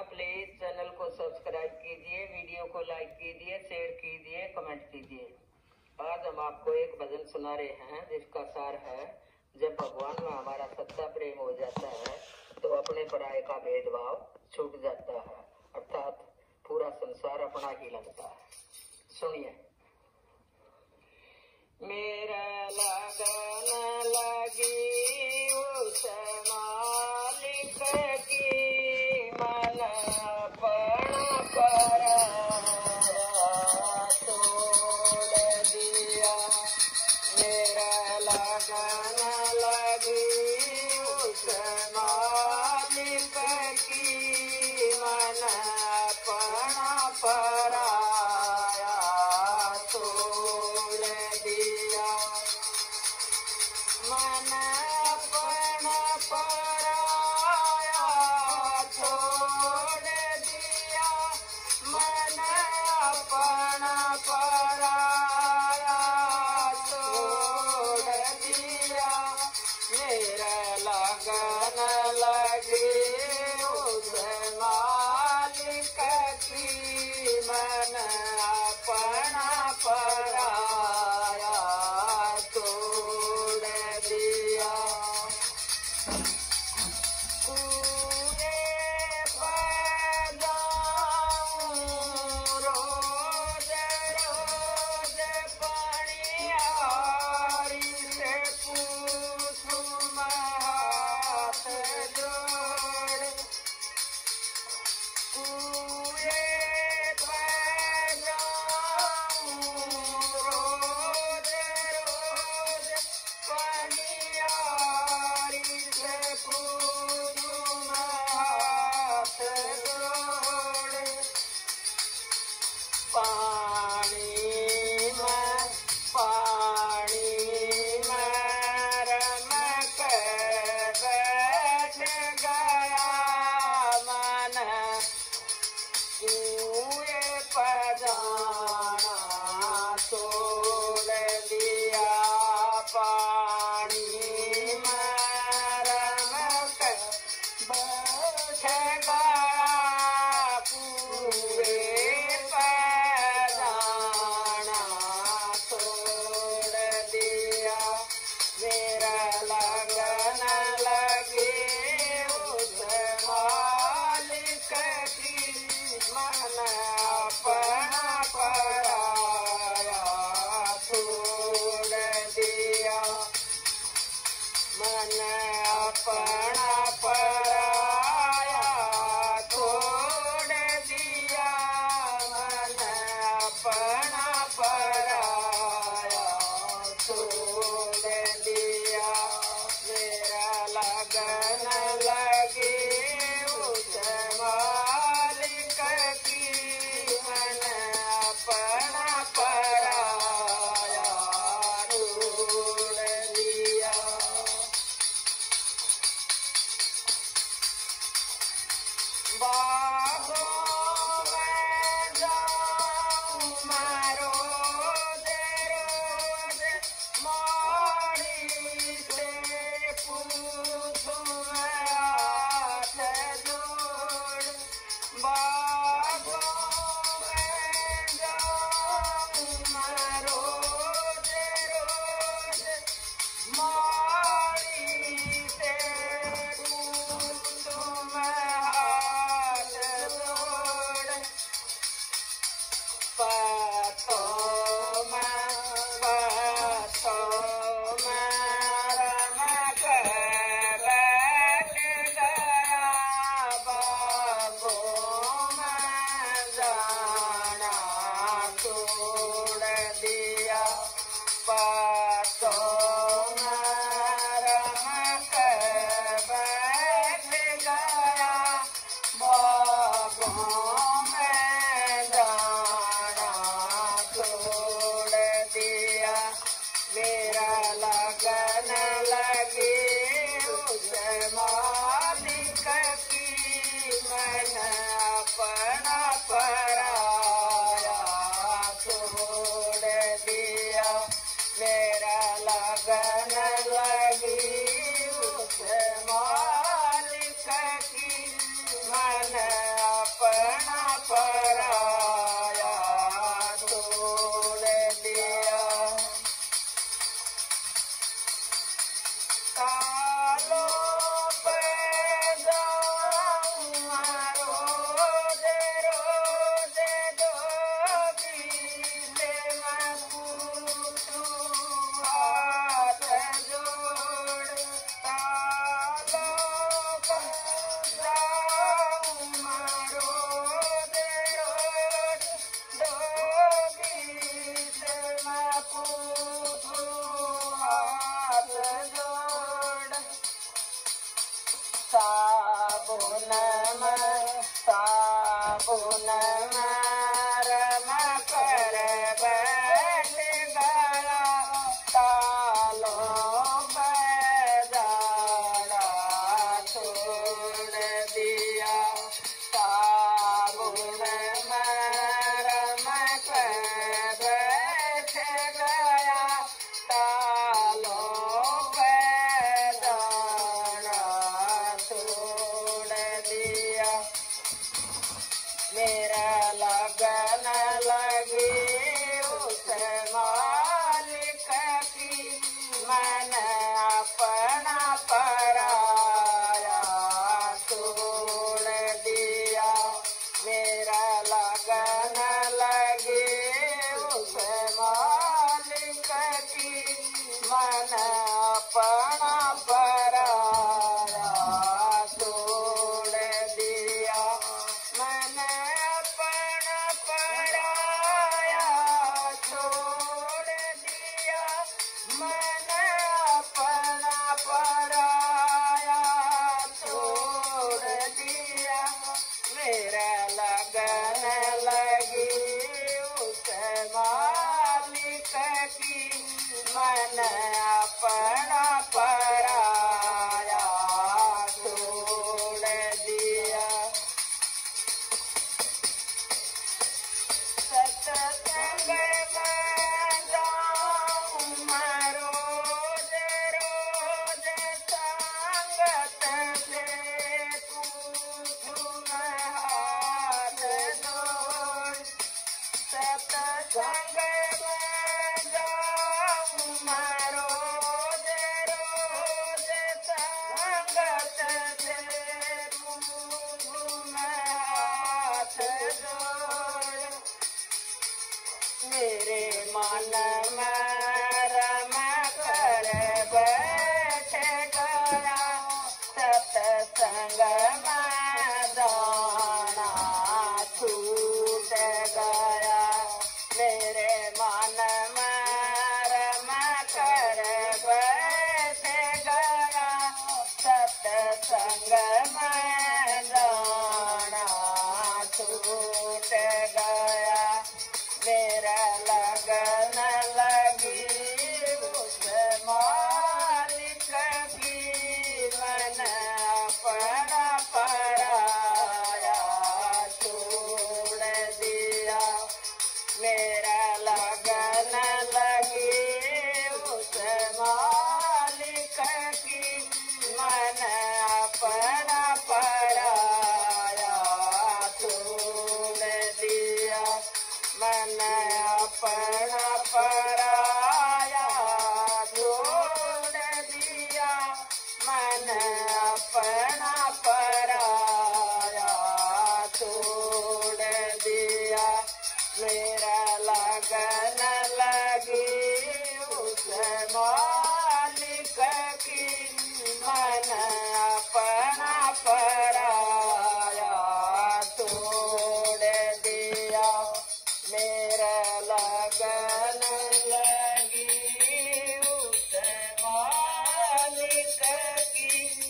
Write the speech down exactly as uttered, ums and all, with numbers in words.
Please channel को subscribe कीजिए, video को लाइक कीजिए, शेयर कीजिए, कमेंट कीजिए। आज हम आपको एक भजन सुना रहे हैं जिसका सार है, जब भगवान में हमारा सच्चा प्रेम हो जाता है तो अपने पराये का भेदभाव छूट जाता है, अर्थात पूरा संसार अपना ही लगता है। सुनिए। मेरा लगन लगी उस मालिक की, मन अपना पराया छोड़ दिया। मेरा लगन लगी उस मालिक की, मन अपना पराया छोड़ दिया। मन अपना पराया छोड़ दिया। मन अपना पराया छोड़ दिया। मेरा लगन लगी उस मालिक की, मन अपना पराया छोड़ दिया। पूरे बजाऊं रोज रोज पनियारी से पूछूं मैं हाथ जोड़। पूरे बजाऊं रोज रोज पनियारी से पूछूं मैं हाथ जोड़। पानी में पानी में रमक बैठ गया मन, कुएं पर जाना छोड़ दिया। पानी में रमक बैठ गया, कुएं पर जाना छोड़ दिया। मेरा लगन लगी उस मालिक की, मन अपना पराया छोड़ दिया। मन अपना पराया छोड़ दिया। मन अपना पराया छोड़ दिया। मेरा लगन लगी उस मालिक की, मन अपना पराया छोड़ दिया। बागों में जाऊं मैं रोज रोज, माड़ी से पूछूं मैं हाथ जोड़। बागों में जाऊं मैं रोज रोज, माड़ी से पूछूं मैं हाथ जोड़। पथों में पथों में रमक बैठ गया, बागों में जाना छोड़ दिया। पथों में रमक बैठ गया, बागों में जाना छोड़ दिया। मेरा लगन लगी उस मालिक की, मन अपना पराया छोड़ दिया। मेरा लगन लगी उस मालिक की, मन मेरा लगन लगी उस मालिक की, मन अपना पराया छोड़ दिया। मेरा लगन लगी उस मालिक की, मन अपना पराया छोड़ दिया। मन अपना पराया छोड़ दिया, मन अपना पराया छोड़ दिया। मेरा लगन लगी उस मालिक की, मन अपना पराया छोड़ दिया। सत्संग में जाऊं मैं रोज रोज, संगत से पूछूं मैं हाथ जोड़। सत्संग में जाऊं मैं रोज रोज, संगत से पूछूं मैं हाथ जोड़। मेरे मन में रम कर बैठ गया, सत्संग में दाना छूट गया। मेरे मन में रम कर बैठ गया, सत्संग में दाना छूट गया। मेरा लगन लगी उस मालिक की, मन अपना पराया छोड़ दिया। मेरा लगन लगी उस मालिक की, मन अपना पराया छोड़ दिया। मन अपना पराया छोड़ दिया, मन अपना पराया छोड़ दिया। मेरा लगन लगी उस मालिक की, मन अपना पराया छोड़ दिया। मेरा लगन लगी उस मालिक की।